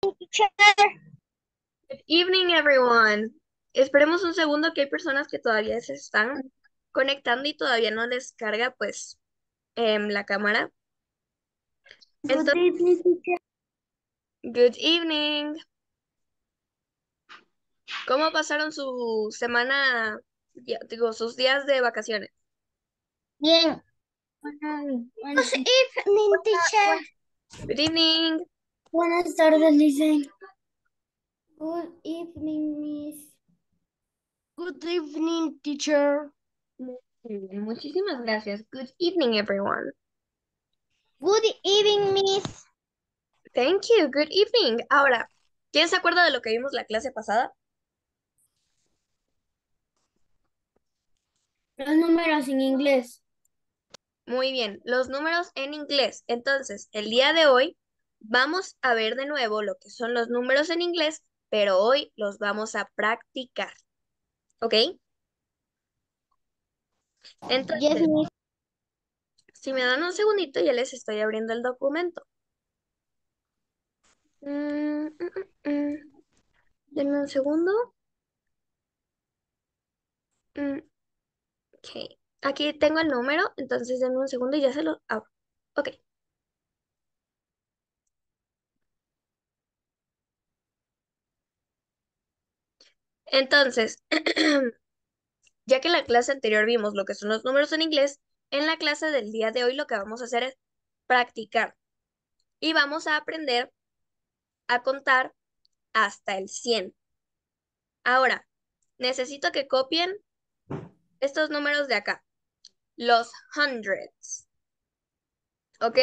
Good evening, everyone. Esperemos un segundo que hay personas que todavía se están conectando y todavía no les carga pues la cámara. Good Entonces, evening, teacher. good evening. ¿Cómo pasaron su semana, digo, sus días de vacaciones? Bien. Good evening, teacher. Good evening. Buenas tardes, Lisa. Good evening, Miss. Good evening, teacher. Muy bien, muchísimas gracias. Good evening, everyone. Good evening, Miss. Thank you. Good evening. Ahora, ¿quién se acuerda de lo que vimos la clase pasada? Los números en inglés. Muy bien, los números en inglés. Entonces, el día de hoy vamos a ver de nuevo lo que son los números en inglés, pero hoy los vamos a practicar, ¿ok? Yes, Entonces, Miss. si me dan un segundito, ya les estoy abriendo el documento. Mm, mm, mm. Denme un segundo. Mm, ok, aquí tengo el número, entonces denme un segundo y ya se lo abro. Ok, entonces, ya que en la clase anterior vimos lo que son los números en inglés, en la clase del día de hoy lo que vamos a hacer es practicar y vamos a aprender a contar hasta el 100. Ahora, necesito que copien estos números de acá, los hundreds, ¿ok?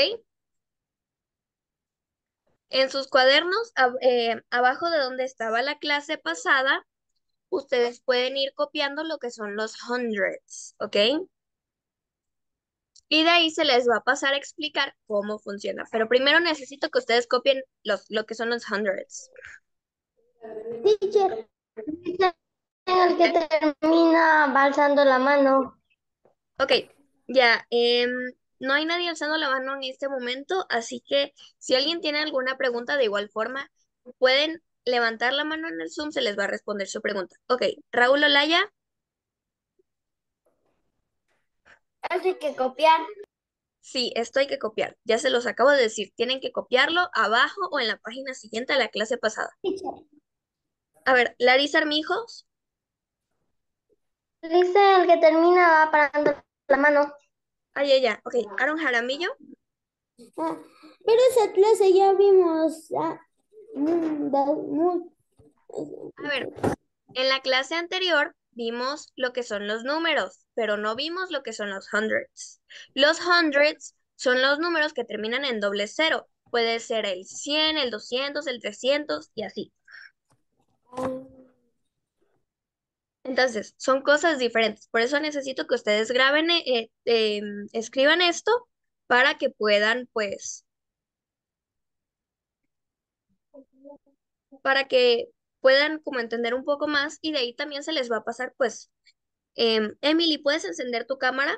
En sus cuadernos, abajo de donde estaba la clase pasada, ustedes pueden ir copiando lo que son los hundreds, ¿ok? Y de ahí se les va a pasar a explicar cómo funciona. Pero primero necesito que ustedes copien lo que son los hundreds. Teacher. Dice el que termina balsando la mano. Ok, ya, no hay nadie alzando la mano en este momento, así que si alguien tiene alguna pregunta de igual forma, pueden levantar la mano en el Zoom, se les va a responder su pregunta. Ok, Raúl Olaya, Hace que copiar. sí, esto hay que copiar. Ya se los acabo de decir, tienen que copiarlo abajo o en la página siguiente a la clase pasada. Teacher. A ver, Larisa Armijos, Dice el que termina va parando la mano. ay, ella, ok, Aaron Jaramillo, Ah, pero esa clase ya vimos. a ver, en la clase anterior vimos lo que son los números, pero no vimos lo que son los hundreds. Los hundreds son los números que terminan en doble cero. Puede ser el 100, el 200, el 300 y así. Entonces, son cosas diferentes. Por eso necesito que ustedes graben, escriban esto para que puedan, pues, para que puedan como entender un poco más y de ahí también se les va a pasar, pues, Emily, ¿puedes encender tu cámara?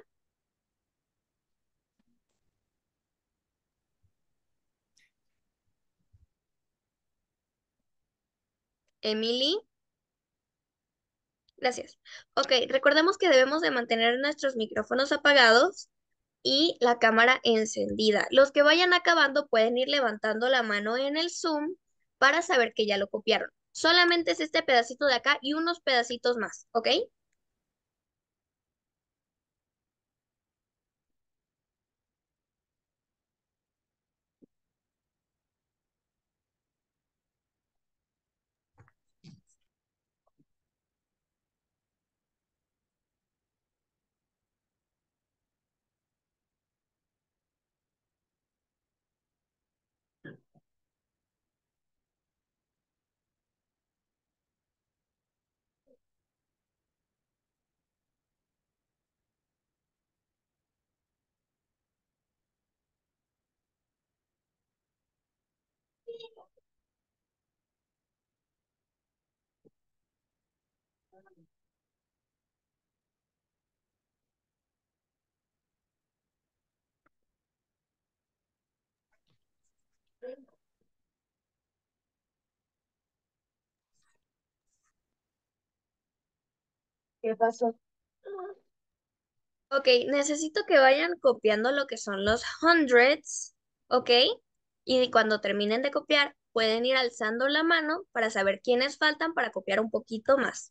Emily. Gracias. Ok, recordemos que debemos de mantener nuestros micrófonos apagados y la cámara encendida. Los que vayan acabando pueden ir levantando la mano en el Zoom para saber que ya lo copiaron. Solamente es este pedacito de acá y unos pedacitos más, ¿ok? ¿Qué pasó? Ok, necesito que vayan copiando lo que son los hundreds, ¿ok? Y cuando terminen de copiar, pueden ir alzando la mano para saber quiénes faltan para copiar un poquito más.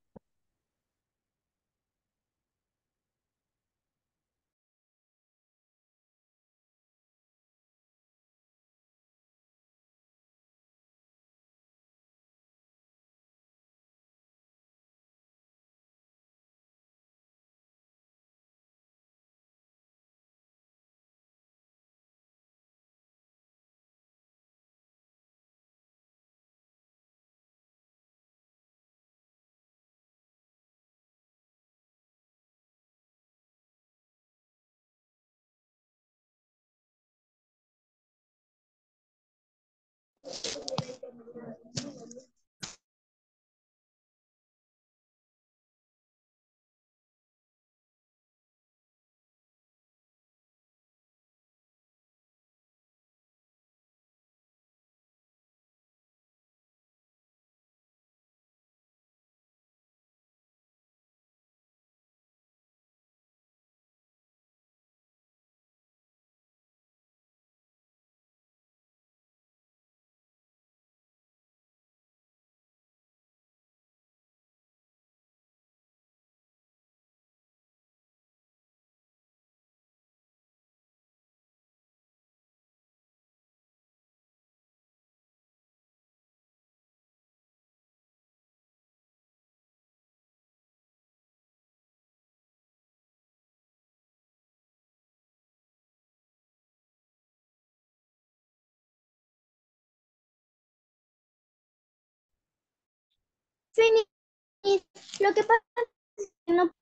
Finis, lo que pasa es que no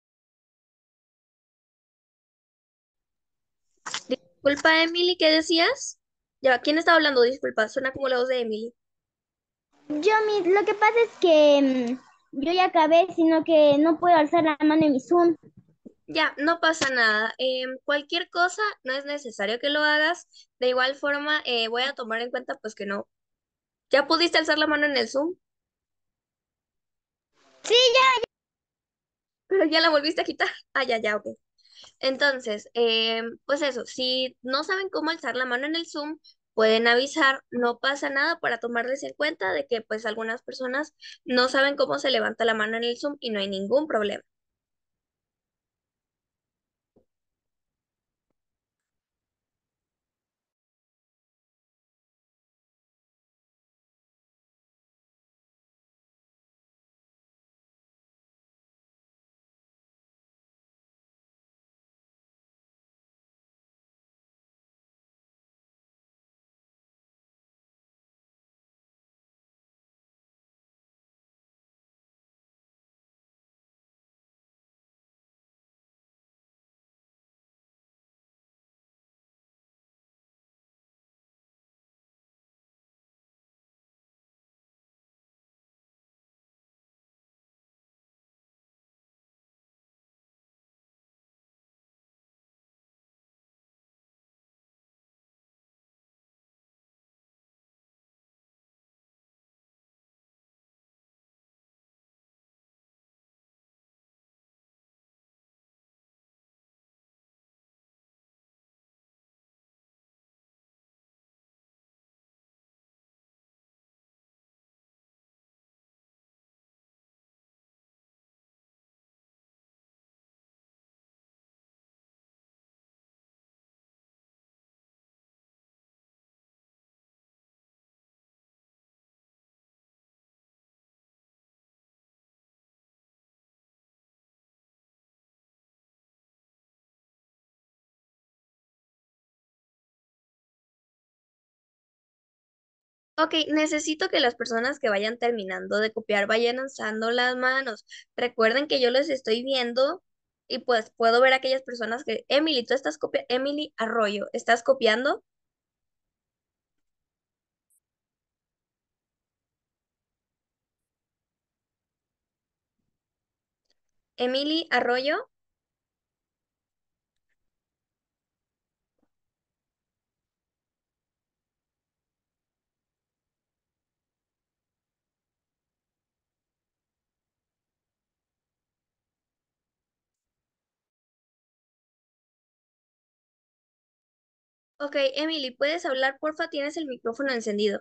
Disculpa, Emily, ¿qué decías? Ya, ¿quién estaba hablando? Disculpa, suena como la voz de Emily. lo que pasa es que yo ya acabé, sino que no puedo alzar la mano en mi Zoom. Ya, no pasa nada. Cualquier cosa, no es necesario que lo hagas. De igual forma, voy a tomar en cuenta pues que no. ¿Ya pudiste alzar la mano en el Zoom? Sí, ya. Pero ya la volviste a quitar. Ah, ya, ya, ok. Entonces, pues eso, si no saben cómo alzar la mano en el Zoom, pueden avisar, no pasa nada para tomarles en cuenta de que pues algunas personas no saben cómo se levanta la mano en el Zoom y no hay ningún problema. Ok, necesito que las personas que vayan terminando de copiar vayan alzando las manos. Recuerden que yo les estoy viendo y pues puedo ver a aquellas personas que, Emily, tú estás copiando, Emily Arroyo, ¿estás copiando? Emily Arroyo. Ok, Emily, ¿puedes hablar, porfa? Tienes el micrófono encendido.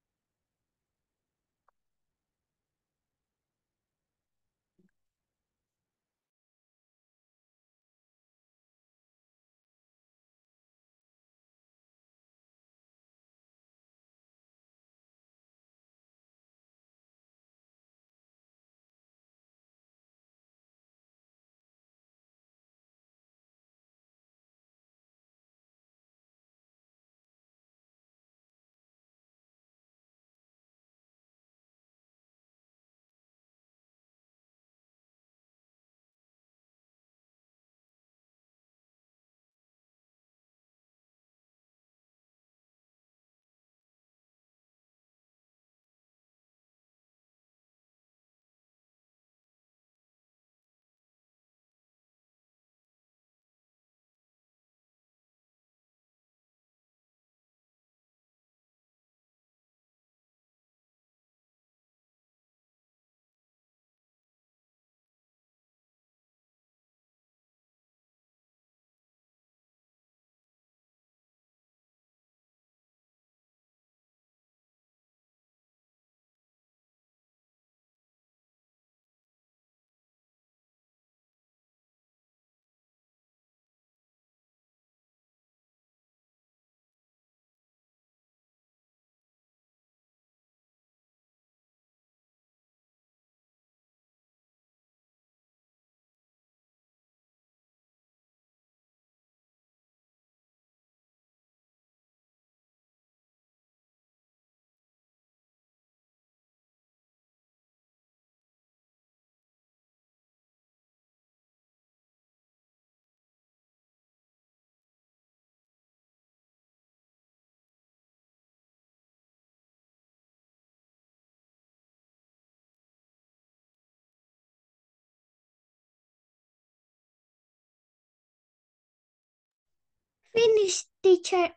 Finish, teacher.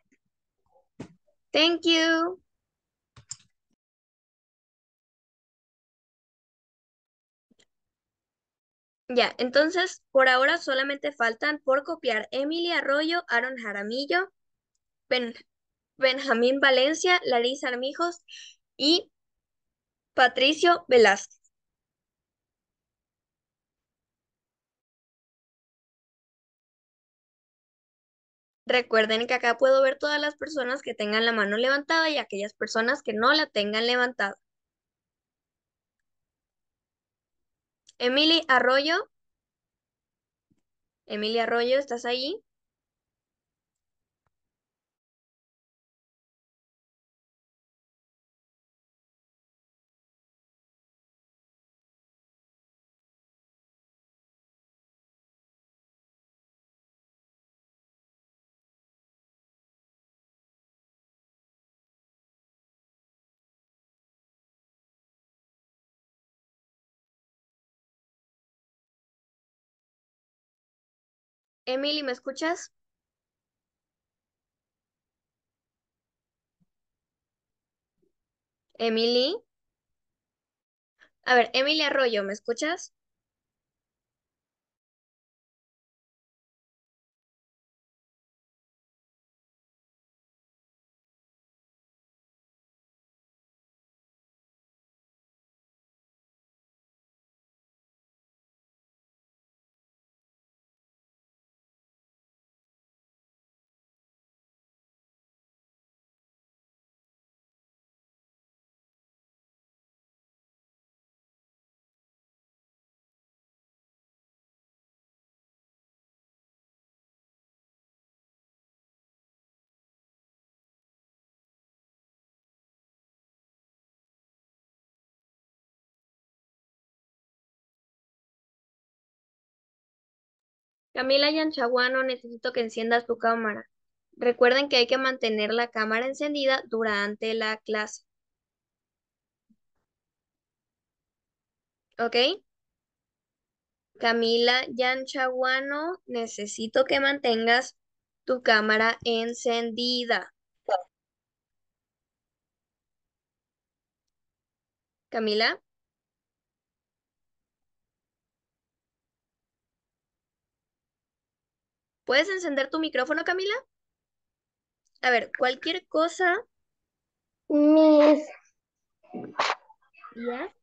Thank you. Ya, entonces, por ahora solamente faltan por copiar Emily Arroyo, Aaron Jaramillo, Ben- Benjamín Valencia, Larisa Armijos y Patricio Velázquez. Recuerden que acá puedo ver todas las personas que tengan la mano levantada y aquellas personas que no la tengan levantada. Emily Arroyo, Emily Arroyo, ¿estás ahí? Emily, ¿me escuchas? Emily. A ver, Emily Arroyo, ¿me escuchas? Camila Yanchaguano, necesito que enciendas tu cámara. Recuerden que hay que mantener la cámara encendida durante la clase, ¿ok? Camila Yanchaguano, necesito que mantengas tu cámara encendida. Camila, ¿puedes encender tu micrófono, Camila? A ver, cualquier cosa. Mis, ¿Ya?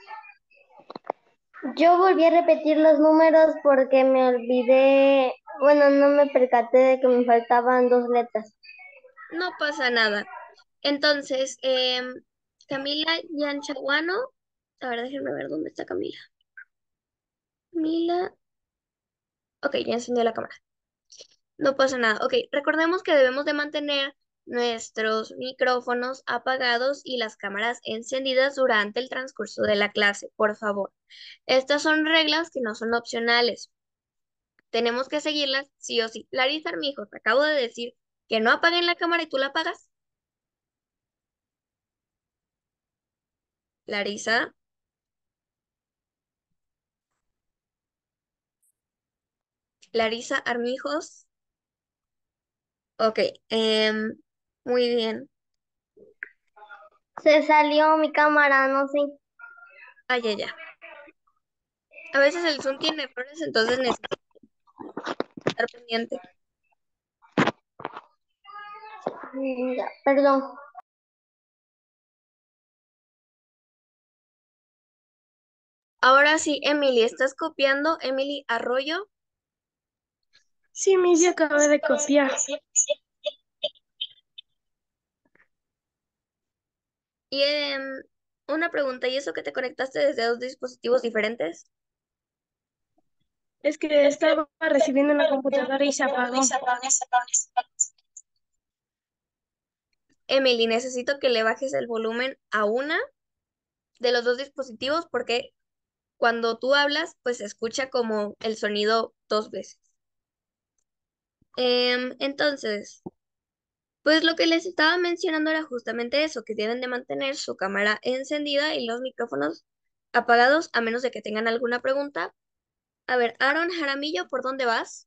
yo volví a repetir los números porque me olvidé, bueno, no me percaté de que me faltaban 2 letras. No pasa nada. Entonces, Camila Yanchaguano. A ver, déjenme ver dónde está Camila. Camila. Ok, ya encendió la cámara. No pasa nada. Ok, recordemos que debemos de mantener nuestros micrófonos apagados y las cámaras encendidas durante el transcurso de la clase, por favor. Estas son reglas que no son opcionales. Tenemos que seguirlas sí o sí. Larisa Armijo, te acabo de decir que no apaguen la cámara y tú la apagas. Larisa, Larisa Armijos. Ok, muy bien. Se salió mi cámara, no sé. Ah, ya, ya. A veces el Zoom tiene errores, entonces necesito estar pendiente. Ya, perdón. Ahora sí, Emily, ¿estás copiando? Emily Arroyo. Sí, Miss, ya acabé de copiar. Y una pregunta, ¿y eso que te conectaste desde dos dispositivos diferentes? Es que estaba recibiendo una computadora y se apagó. Emily, necesito que le bajes el volumen a una de los dos dispositivos porque cuando tú hablas, pues se escucha como el sonido dos veces. Entonces, pues lo que les estaba mencionando era justamente eso, que deben de mantener su cámara encendida y los micrófonos apagados a menos de que tengan alguna pregunta. A ver, Aaron Jaramillo, ¿por dónde vas?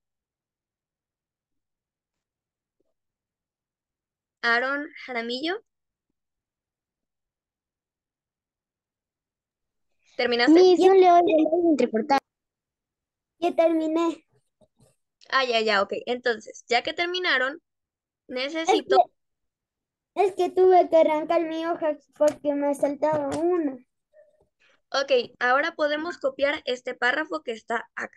Aaron Jaramillo, ¿terminaste? Miss, no le oigo entrecortar. Ya terminé. Ah, ya, ya, ok. Entonces, ya que terminaron, Es que, necesito. es que tuve que arrancar mi hoja porque me saltaba una. Ok, ahora podemos copiar este párrafo que está acá.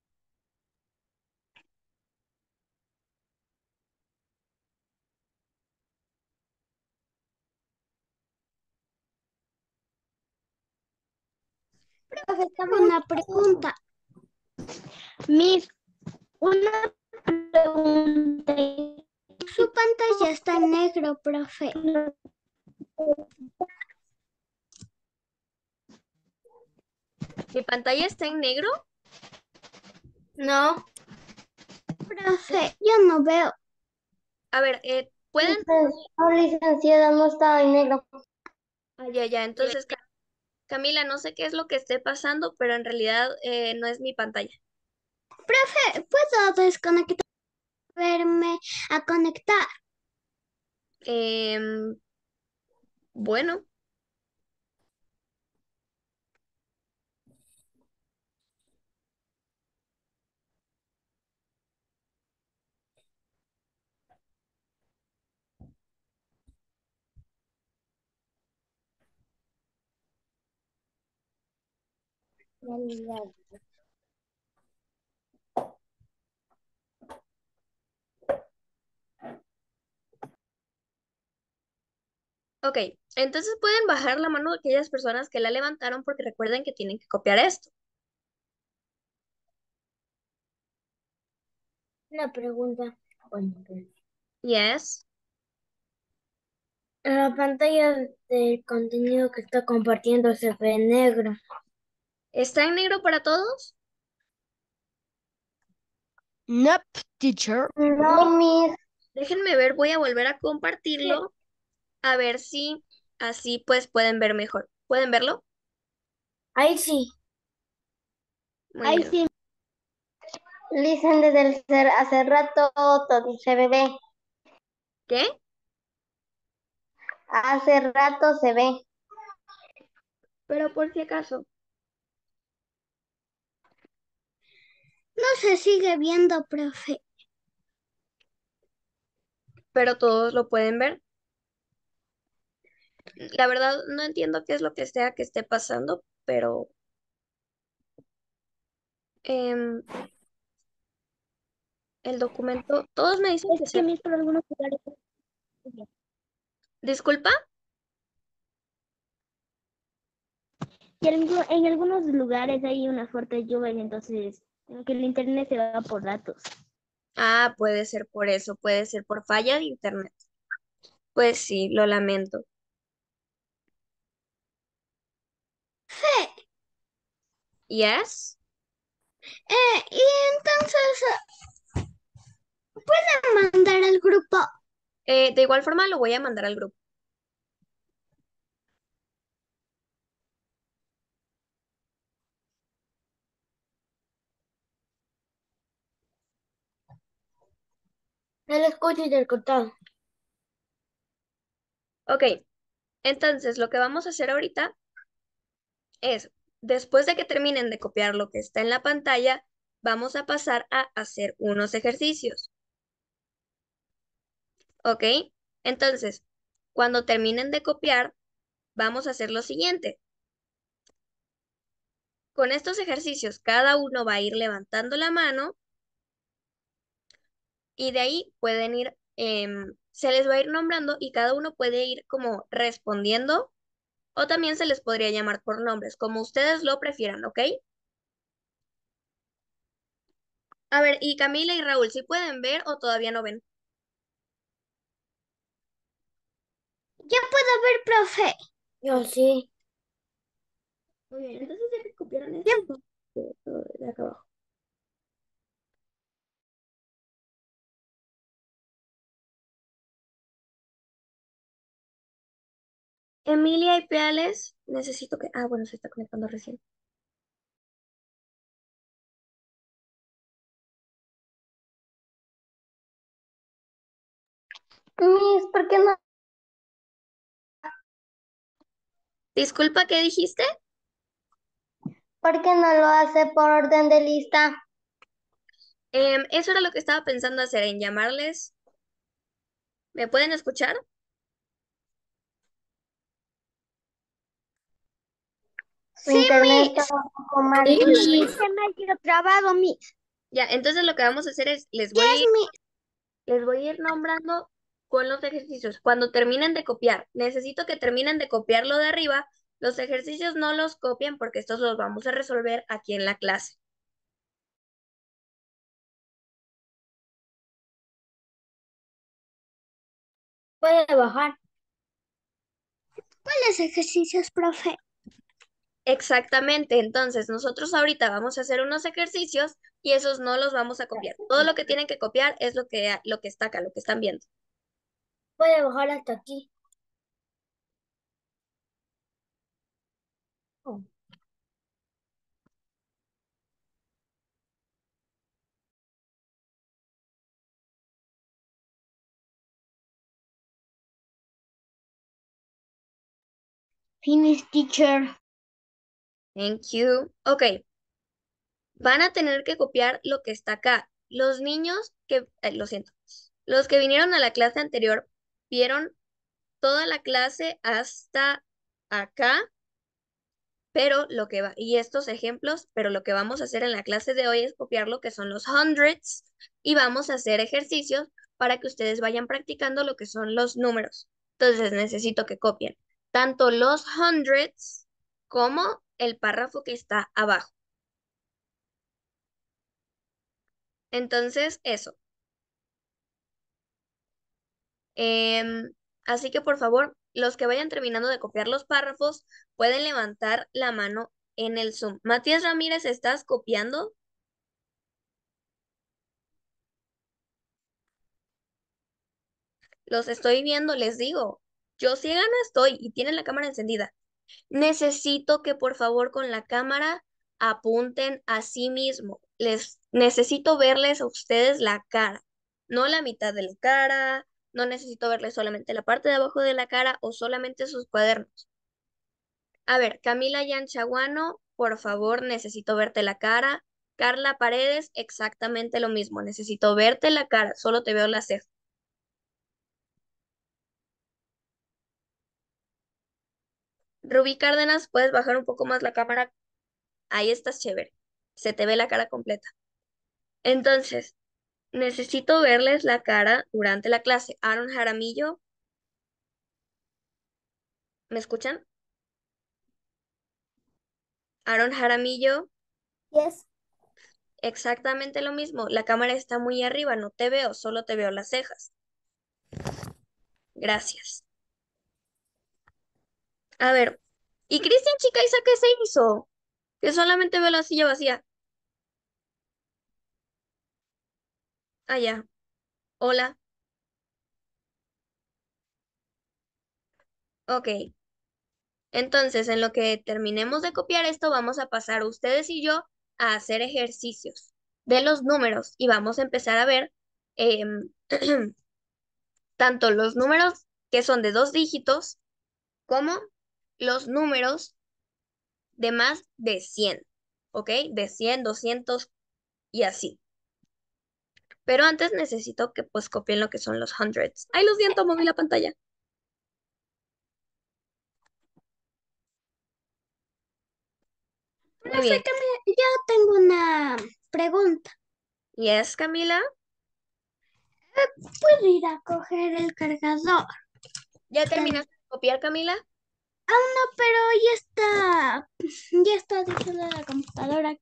Profe, tengo una pregunta. Miss, una pregunta. Su pantalla está en negro, profe. ¿Mi pantalla está en negro? No. Profe, yo no veo. A ver, ¿pueden? No, licenciada, no estaba en negro. Ah, ya, ya. Entonces, Camila, no sé qué es lo que esté pasando, pero en realidad no es mi pantalla. Profe, ¿puedo desconectar? Verme a conectar. Em, bueno, ok. Entonces pueden bajar la mano de aquellas personas que la levantaron porque recuerden que tienen que copiar esto. Una pregunta. Yes. La pantalla del contenido que está compartiendo se ve negro. ¿Está en negro para todos? Nope, teacher. No, Miss. Déjenme ver, voy a volver a compartirlo a ver si así pues pueden ver mejor. ¿Pueden verlo? Ahí sí. Muy Ahí bien. sí. Listen, desde hace rato todo se ve. ¿Qué? Hace rato se ve. Pero por si acaso. No se sigue viendo, profe. pero todos lo pueden ver. La verdad, no entiendo qué es lo que sea que esté pasando, pero em, el documento, todos me dicen Es que que se... mis por algunos lugares. Disculpa. Y en algunos lugares hay una fuerte lluvia y entonces como que el internet se va por datos. Ah, puede ser por eso, puede ser por falla de internet. Pues sí, lo lamento. Yes. Y entonces mandar al grupo. De igual forma lo voy a mandar al grupo. El escucho y el cortado. Ok, entonces lo que vamos a hacer ahorita es, después de que terminen de copiar lo que está en la pantalla, vamos a pasar a hacer unos ejercicios. ¿Ok? Entonces, cuando terminen de copiar, vamos a hacer lo siguiente. Con estos ejercicios, cada uno va a ir levantando la mano y de ahí pueden ir, se les va a ir nombrando y cada uno puede ir como respondiendo o también se les podría llamar por nombres, como ustedes lo prefieran, ¿ok? A ver, y Camila y Raúl, ¿sí pueden ver o todavía no ven? Ya puedo ver, profe. Yo sí. Muy bien, entonces ya que copiaron esto, vamos a hacer todo de acá abajo. Emilia y Peales, necesito que... Ah, bueno, se está conectando recién. Miss, Disculpa, ¿qué dijiste? ¿por qué no lo hace por orden de lista? Eso era lo que estaba pensando hacer, en llamarles. ¿Me pueden escuchar? Su internet está un poco mal. Sí. Se me ha quedado trabado, Miss. Ya, entonces lo que vamos a hacer es, Yes, Miss. les voy a ir nombrando con los ejercicios. Cuando terminen de copiar, necesito que terminen de copiar lo de arriba. Los ejercicios no los copien porque estos los vamos a resolver aquí en la clase. Puede bajar. ¿Cuáles ejercicios, profe? Exactamente, entonces nosotros ahorita vamos a hacer unos ejercicios y esos no los vamos a copiar. Todo lo que tienen que copiar es lo que está acá, lo que están viendo. Puede bajar hasta aquí. Oh. Finish, teacher. Thank you. Ok, van a tener que copiar lo que está acá. Los niños que, lo siento, los que vinieron a la clase anterior vieron toda la clase hasta acá, pero lo que va, y estos ejemplos, pero lo que vamos a hacer en la clase de hoy es copiar lo que son los hundreds y vamos a hacer ejercicios para que ustedes vayan practicando lo que son los números. Entonces necesito que copien tanto los hundreds como el párrafo que está abajo. Entonces, eso. Em, Así que por favor, los que vayan terminando de copiar los párrafos pueden levantar la mano en el Zoom. Matías Ramírez, ¿estás copiando? Los estoy viendo, les digo. Yo ciega no estoy y tienen la cámara encendida. Necesito que por favor con la cámara apunten a sí mismo. Les necesito verles a ustedes la cara, no la mitad de la cara, no necesito verles solamente la parte de abajo de la cara o solamente sus cuadernos. A ver, Camila Yanchaguano, por favor, necesito verte la cara. Carla Paredes, exactamente lo mismo. Necesito verte la cara, solo te veo la ceja. Rubí Cárdenas, puedes bajar un poco más la cámara. Ahí estás chévere. Se te ve la cara completa. Entonces, necesito verles la cara durante la clase. Aaron Jaramillo, ¿me escuchan? Aaron Jaramillo, Yes. exactamente lo mismo. La cámara está muy arriba, no te veo, solo te veo las cejas. Gracias. A ver, ¿y Cristian Chicaiza qué se hizo? Que solamente veo la silla vacía. Ah, ya. Hola. Ok. Entonces, en lo que terminemos de copiar esto, vamos a pasar ustedes y yo a hacer ejercicios de los números y vamos a empezar a ver em, tanto los números que son de 2 dígitos como los números de más de 100, ¿ok? De 100, 200 y así. Pero antes necesito que pues copien lo que son los hundreds. Ay, lo siento, moví la pantalla. Muy Profe, bien. yo tengo una pregunta. Yes, Camila. ¿Puedo ir a coger el cargador? ¿Ya terminaste de copiar, Camila? No, pero ya está diciendo la computadora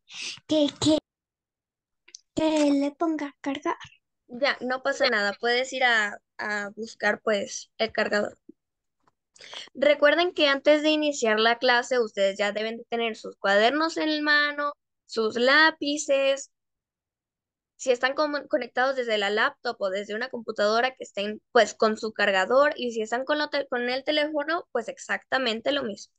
que le ponga a cargar. Ya, no pasa nada. Puedes ir a buscar pues el cargador. Recuerden que antes de iniciar la clase, ustedes ya deben de tener sus cuadernos en mano, sus lápices. Si están conectados desde la laptop o desde una computadora que estén pues con su cargador y si están con el teléfono, pues exactamente lo mismo.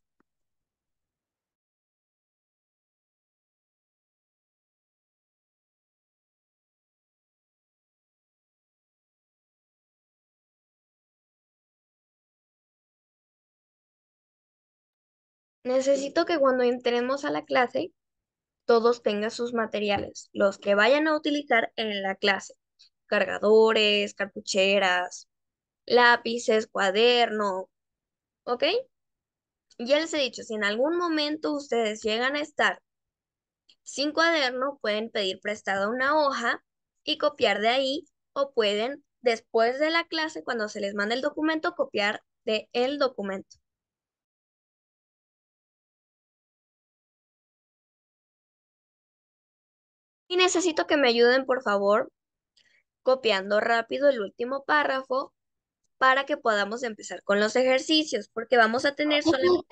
Necesito que cuando entremos a la clase, todos tengan sus materiales, los que vayan a utilizar en la clase. Cargadores, cartucheras, lápices, cuaderno, ¿ok? Ya les he dicho, si en algún momento ustedes llegan a estar sin cuaderno, pueden pedir prestada una hoja y copiar de ahí o pueden, después de la clase, cuando se les mande el documento, copiar de el documento. Y necesito que me ayuden, por favor, copiando rápido el último párrafo para que podamos empezar con los ejercicios, porque vamos a tener solamente,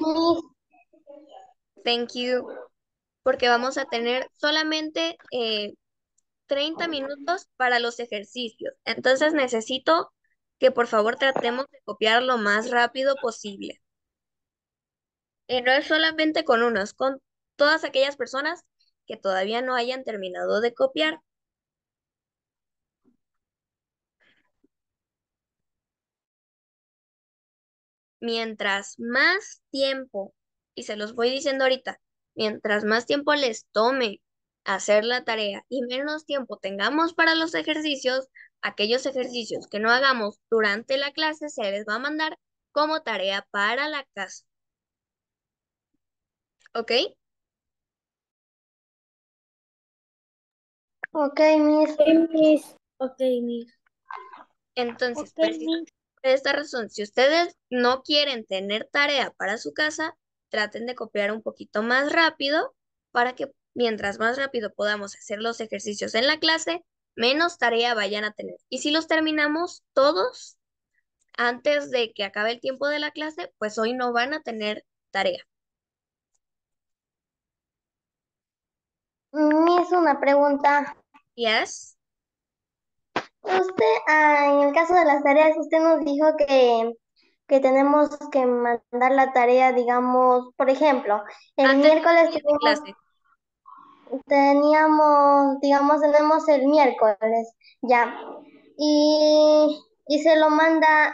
thank you, porque vamos a tener solamente 30 minutos para los ejercicios. Entonces necesito que por favor tratemos de copiar lo más rápido posible. Y no es solamente con unos, con todas aquellas personas que todavía no hayan terminado de copiar. Mientras más tiempo, y se los voy diciendo ahorita, mientras más tiempo les tome hacer la tarea y menos tiempo tengamos para los ejercicios, aquellos ejercicios que no hagamos durante la clase se les va a mandar como tarea para la casa. ¿Ok? Ok, Miss. Ok, Miss. Entonces, Ok, precisamente Miss. por esta razón, si ustedes no quieren tener tarea para su casa, traten de copiar un poquito más rápido para que mientras más rápido podamos hacer los ejercicios en la clase, menos tarea vayan a tener. Y si los terminamos todos antes de que acabe el tiempo de la clase, pues hoy no van a tener tarea. Miss, una pregunta. Yes. Usted, en el caso de las tareas, usted nos dijo que tenemos que mandar la tarea, digamos, por ejemplo, el Antes de la miércoles siguiente clase. digamos, tenemos el miércoles, ya, y se lo manda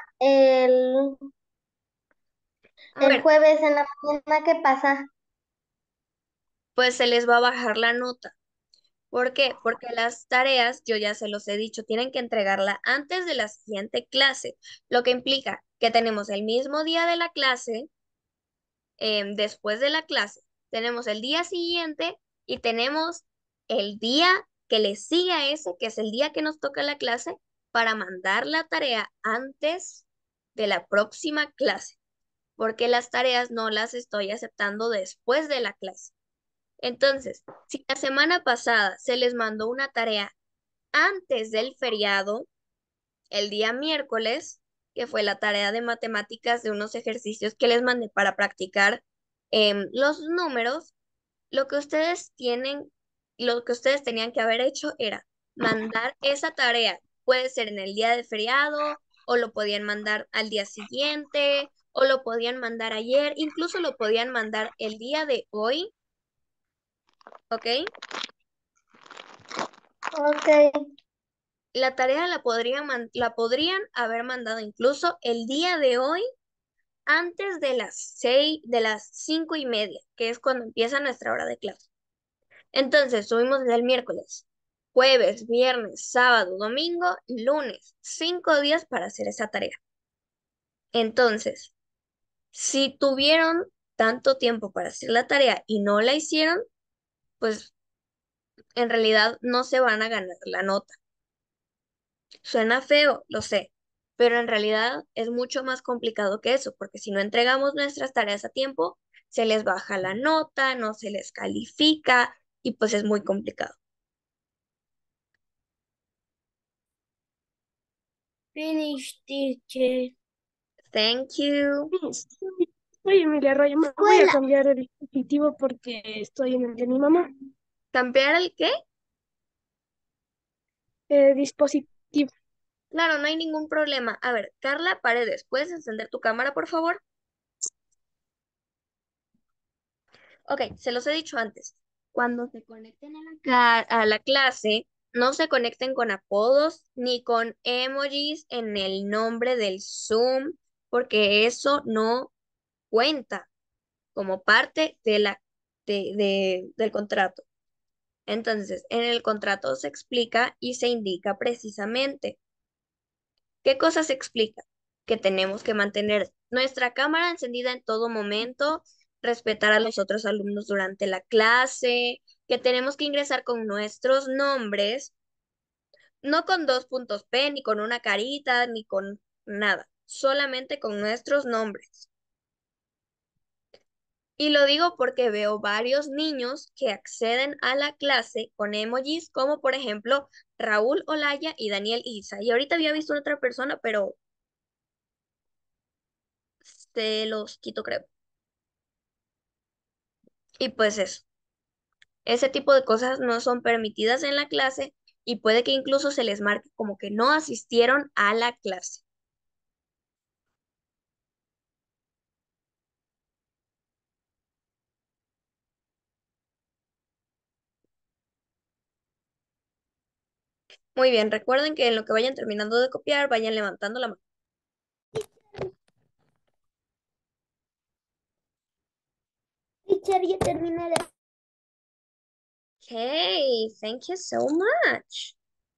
A el ver, jueves en la mañana, ¿qué pasa? pues se les va a bajar la nota. ¿Por qué? Porque las tareas, yo ya se los he dicho, tienen que entregarla antes de la siguiente clase, lo que implica que tenemos el mismo día de la clase, después de la clase. Tenemos el día siguiente y tenemos el día que le sigue a ese, que es el día que nos toca la clase, para mandar la tarea antes de la próxima clase, porque las tareas no las estoy aceptando después de la clase. Entonces, si la semana pasada se les mandó una tarea antes del feriado, el día miércoles, que fue la tarea de matemáticas de unos ejercicios que les mandé para practicar los números, lo que ustedes tienen, lo que ustedes tenían que haber hecho era mandar esa tarea. Puede ser en el día de feriado, o lo podían mandar al día siguiente, o lo podían mandar ayer, incluso lo podían mandar el día de hoy, ¿ok? Ok, La tarea la podrían haber mandado incluso el día de hoy antes de las 5:30, que es cuando empieza nuestra hora de clase. Entonces, subimos desde el miércoles, jueves, viernes, sábado, domingo, lunes, 5 días para hacer esa tarea. Entonces, si tuvieron tanto tiempo para hacer la tarea y no la hicieron, pues en realidad no se van a ganar la nota. Suena feo, lo sé, pero en realidad es mucho más complicado que eso, porque si no entregamos nuestras tareas a tiempo, se les baja la nota, no se les califica y pues es muy complicado. Finish, teacher. Thank you. Soy Emilia Arroyo. Voy a cambiar el dispositivo porque estoy en el de mi mamá. ¿Cambiar el qué? Dispositivo. Claro, no hay ningún problema. A ver, Carla Paredes, ¿puedes encender tu cámara, por favor? Ok, se los he dicho antes. Cuando se conecten a a la clase, no se conecten con apodos ni con emojis en el nombre del Zoom, porque eso no cuenta como parte del contrato. Entonces, en el contrato se explica y se indica precisamente. ¿Qué cosa se explica? Que tenemos que mantener nuestra cámara encendida en todo momento, respetar a los otros alumnos durante la clase, que tenemos que ingresar con nuestros nombres, no con dos puntos P, ni con una carita, ni con nada, solamente con nuestros nombres. Y lo digo porque veo varios niños que acceden a la clase con emojis, como por ejemplo Raúl Olaya y Daniel Isa. Y ahorita había visto otra persona, pero se los quito, creo. Y pues eso, ese tipo de cosas no son permitidas en la clase y puede que incluso se les marque como que no asistieron a la clase. Muy bien, recuerden que en lo que vayan terminando de copiar, vayan levantando la mano. Teacher, ya terminé de... Hey, thank you so much.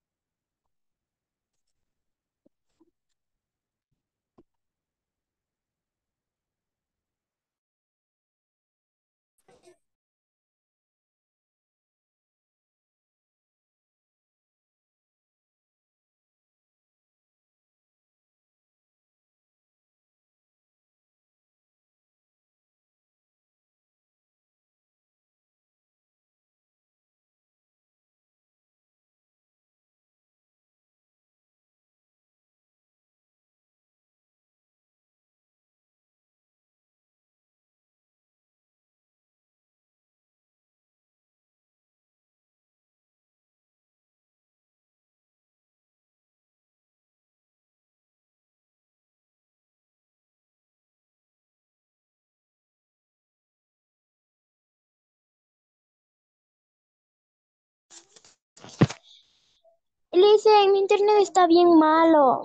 Elise, mi internet está bien malo.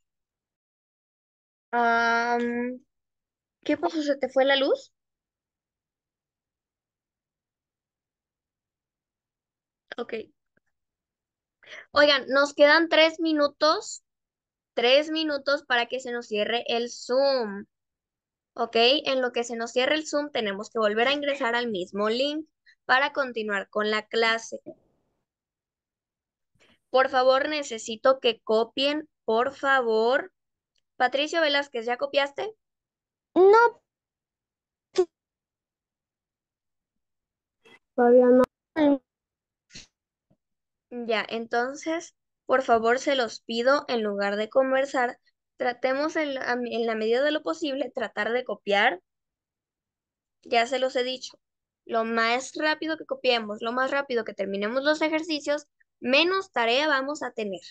Am, ¿Qué pasó? ¿Se te fue la luz? Ok. Oigan, nos quedan 3 minutos para que se nos cierre el Zoom. ¿Ok? En lo que se nos cierre el Zoom, tenemos que volver a ingresar al mismo link para continuar con la clase. Por favor, necesito que copien, por favor. Patricio Velázquez, ¿ya copiaste? No, Todavía no. Ya, entonces, por favor, se los pido, en lugar de conversar, tratemos en la medida de lo posible, tratar de copiar. Ya se los he dicho. Lo más rápido que copiemos, lo más rápido que terminemos los ejercicios, menos tarea vamos a tener.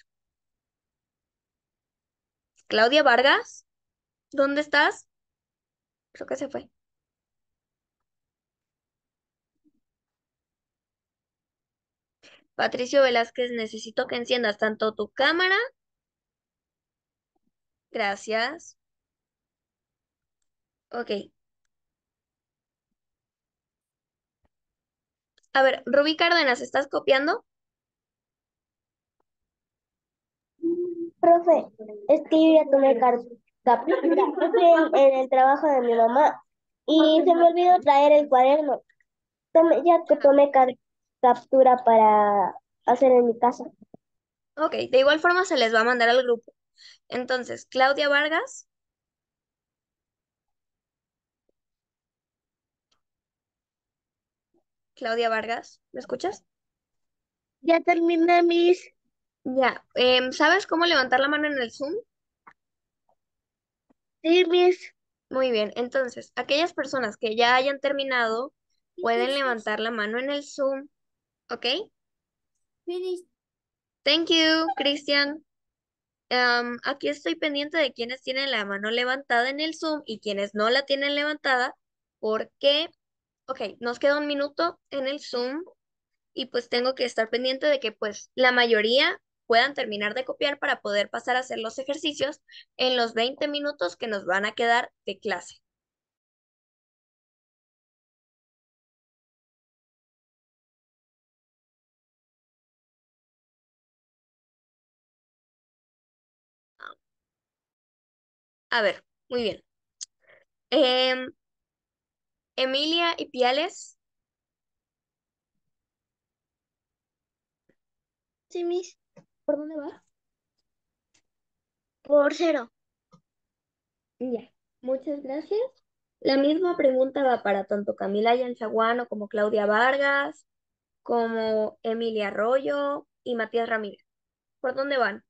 Claudia Vargas, ¿dónde estás? Creo que se fue. Patricio Velázquez, necesito que enciendas tanto tu cámara. Gracias. Ok. A ver, Rubí Cárdenas, ¿estás copiando? Profe, es que yo ya tomé captura. Estoy en el trabajo de mi mamá y se me olvidó traer el cuaderno. Ya que tomé captura para hacer en mi casa. Ok, de igual forma se les va a mandar al grupo. Entonces, Claudia Vargas, Claudia Vargas, ¿me escuchas? ya terminé mis. Ya, ¿sabes cómo levantar la mano en el Zoom? Sí, mis. Muy bien, entonces, aquellas personas que ya hayan terminado pueden levantar la mano en el Zoom, ¿ok? Thank you, Cristian. Aquí estoy pendiente de quienes tienen la mano levantada en el Zoom y quienes no la tienen levantada, porque, ok, nos queda un minuto en el Zoom y pues tengo que estar pendiente de que pues la mayoría puedan terminar de copiar para poder pasar a hacer los ejercicios en los 20 minutos que nos van a quedar de clase. A ver, muy bien. Em, Emilia y Piales, Sí, mis. ¿por dónde va? Por 0. Ya, muchas gracias. La misma pregunta va para tanto Camila Yanchaguano como Claudia Vargas, como Emilia Arroyo y Matías Ramírez. ¿Por dónde van?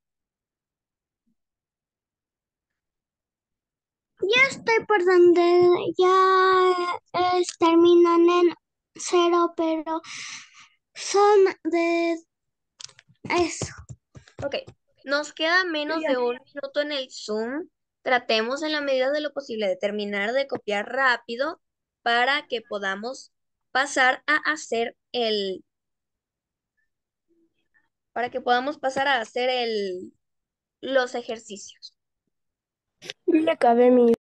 Ya estoy por donde ya terminan en 0, pero son de eso. Ok, nos queda menos de un minuto en el Zoom. Tratemos en la medida de lo posible de terminar de copiar rápido para que podamos pasar a hacer los ejercicios. Yo ya acabé mi